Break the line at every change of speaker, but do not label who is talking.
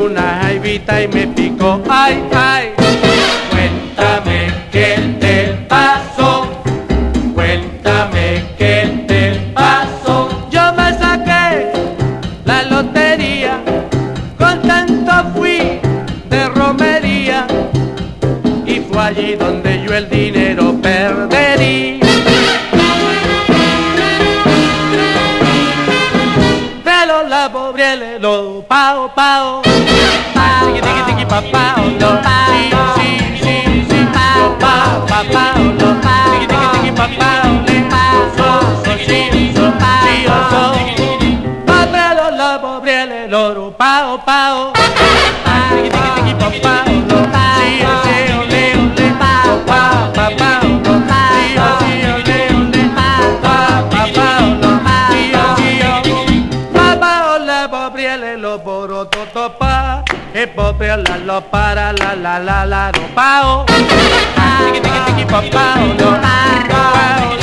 una jaivita y me picó, ay, ay. Cuéntame qué te pasó, cuéntame qué te pasó. Yo me saqué la lotería, contento fui de romería, y fue allí donde yo el dinero perderí. Pero la pobre lo pao, pao, tiki tiki tiki pa pao, lo sí, sí, sí, sí, lo pao, pa pao, lo tiki tiki tiki pa pao, le so, so, sí, so, sí, so. Pero la pobre lo pao, pao, tiki tiki tiki pa pao, lo sí, sí, ole, ole, pao, pao, pa pao, lo sí, sí, ole, ole, pao, pa pao, lo sí, sí, la pobre lo boroto topa, e pobre la para la lo pao, tiki tiki tiki pa pao, lo pao.